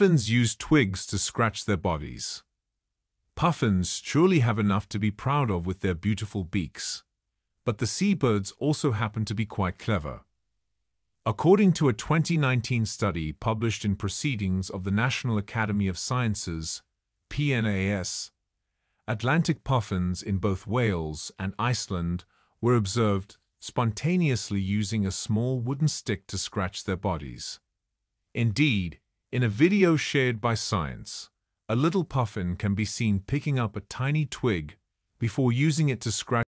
Puffins use twigs to scratch their bodies. Puffins surely have enough to be proud of with their beautiful beaks. But the seabirds also happen to be quite clever. According to a 2019 study published in Proceedings of the National Academy of Sciences, PNAS, Atlantic puffins in both Wales and Iceland were observed spontaneously using a small wooden stick to scratch their bodies. Indeed, in a video shared by Science, a little puffin can be seen picking up a tiny twig before using it to scratch